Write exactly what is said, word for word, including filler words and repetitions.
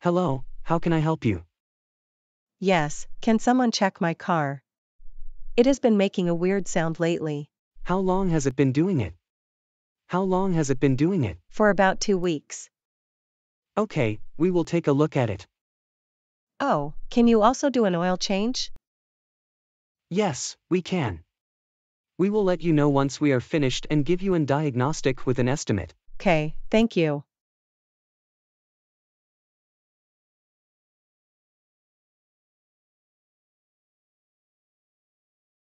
Hello, how can I help you? Yes, can someone check my car? It has been making a weird sound lately. How long has it been doing it? How long has it been doing it? For about two weeks. Okay, we will take a look at it. Oh, can you also do an oil change? Yes, we can. We will let you know once we are finished and give you a diagnostic with an estimate. Okay, thank you.